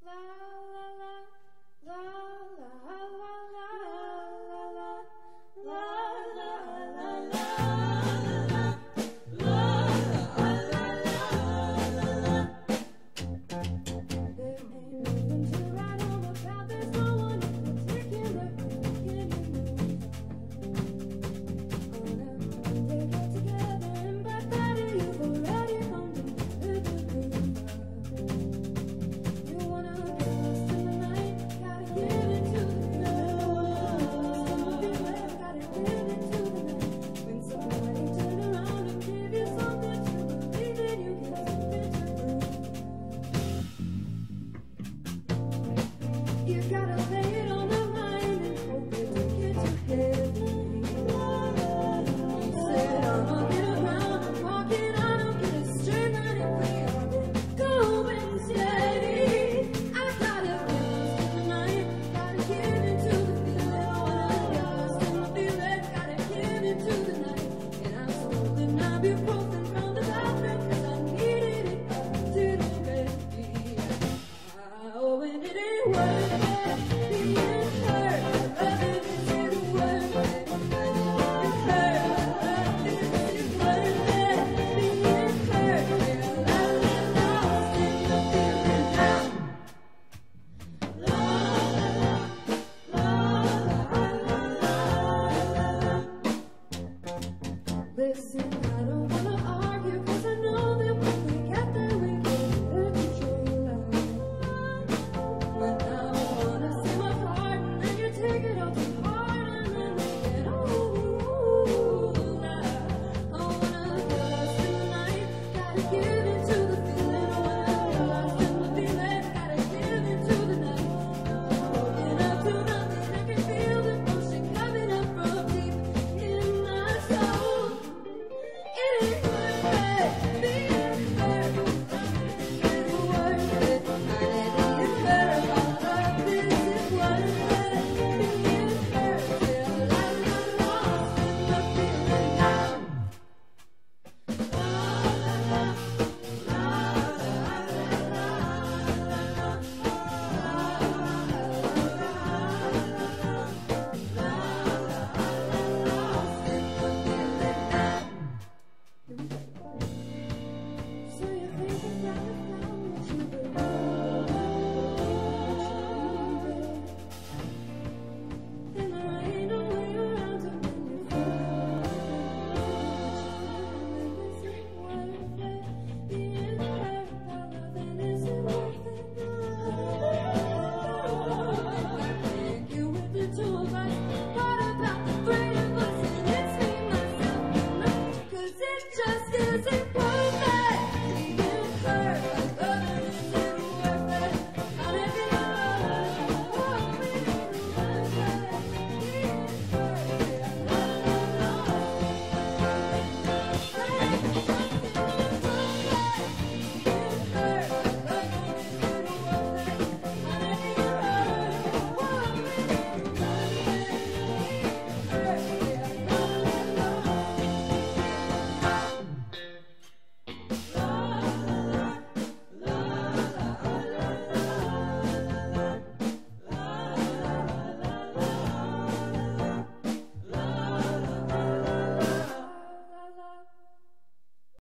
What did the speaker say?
You gotta lay it on the line and hope it don't get too heavy. Said I'ma get around, walking, I don't get a straight line and we are going steady. I gotta get lost in the night, gotta get into the feeling. Wanna get lost in the feeling, gotta get into the night. And I'm smoking ibuprofen from the bathroom 'cause I needed it a little bit. Oh, and it ain't worth